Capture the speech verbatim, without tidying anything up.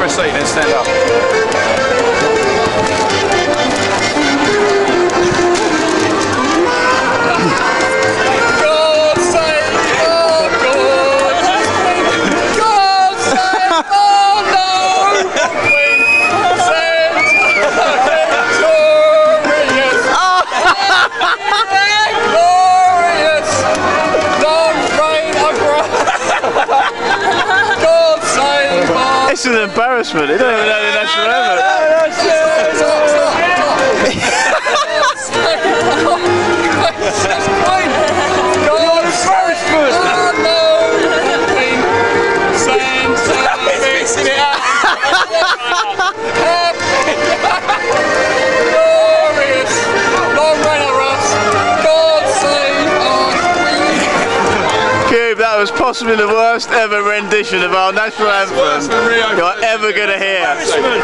a seat, then stand up. It's an embarrassment. They don't even know the national anthem. That was possibly the worst ever rendition of our national anthem you're ever going to hear.